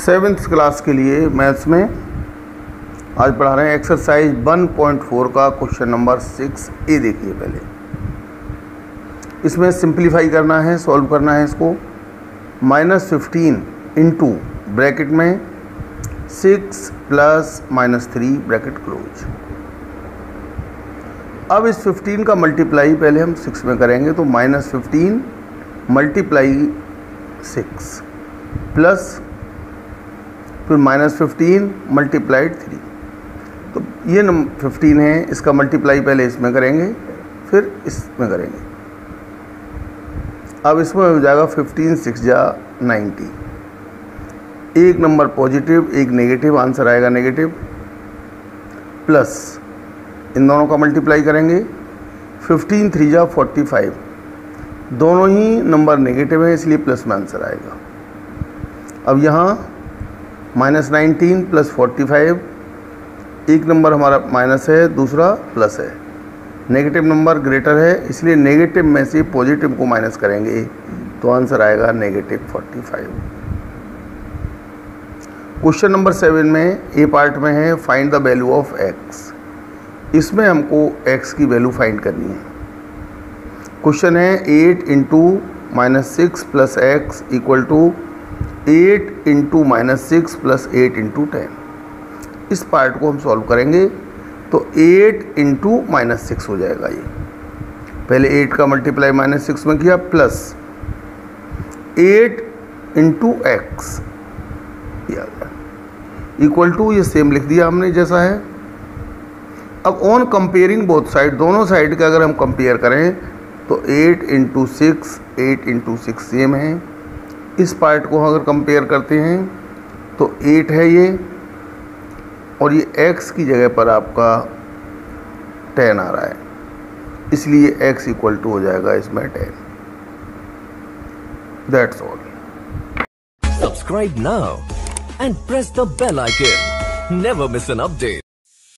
7th class के लिए maths में आज पढ़ा रहे हैं एक्सरसाइज 1.4 का क्वेश्चन नंबर 6A। देखिए पहले इसमें सिंप्लीफाई करना है, सॉल्व करना है इसको। -15 इंटू ब्रैकेट में 6 + -3 ब्रैकेट क्लोज। अब इस 15 का मल्टीप्लाई पहले हम 6 में करेंगे, तो -15 × 6 प्लस फिर -15 × 3। तो ये 15 है, इसका मल्टीप्लाई पहले इसमें करेंगे फिर इसमें करेंगे। अब इसमें हो जाएगा 15 × 6 = 90। एक नंबर पॉजिटिव एक नेगेटिव, आंसर आएगा नेगेटिव। प्लस इन दोनों का मल्टीप्लाई करेंगे, 15 × 3 = 45। दोनों ही नंबर नेगेटिव है इसलिए प्लस में आंसर आएगा। अब यहाँ -19 + 45, एक नंबर हमारा माइनस है, दूसरा प्लस है। नेगेटिव नंबर ग्रेटर है इसलिए नेगेटिव में से पॉजिटिव को माइनस करेंगे तो आंसर आएगा -45। क्वेश्चन नंबर 7 में ए पार्ट में है find the value of x। इसमें हमको x की वैल्यू फाइंड करनी है। क्वेश्चन है 8 × -6 + x = 8 × -6 + 8 × 10। इस पार्ट को हम सॉल्व करेंगे तो 8 × -6 हो जाएगा। ये पहले 8 का मल्टीप्लाई -6 में किया, प्लस 8 × x इक्वल टू, ये सेम लिख दिया हमने जैसा है। अब ऑन कंपेयरिंग बोथ साइड, दोनों साइड का अगर हम कंपेयर करें तो 8 × 6 8 × 6 सेम है। इस पार्ट को अगर कंपेयर करते हैं तो 8 है ये, और ये x की जगह पर आपका 10 आ रहा है, इसलिए x = हो जाएगा इसमें 10। That's all. Subscribe now and press the bell icon. Never miss an update.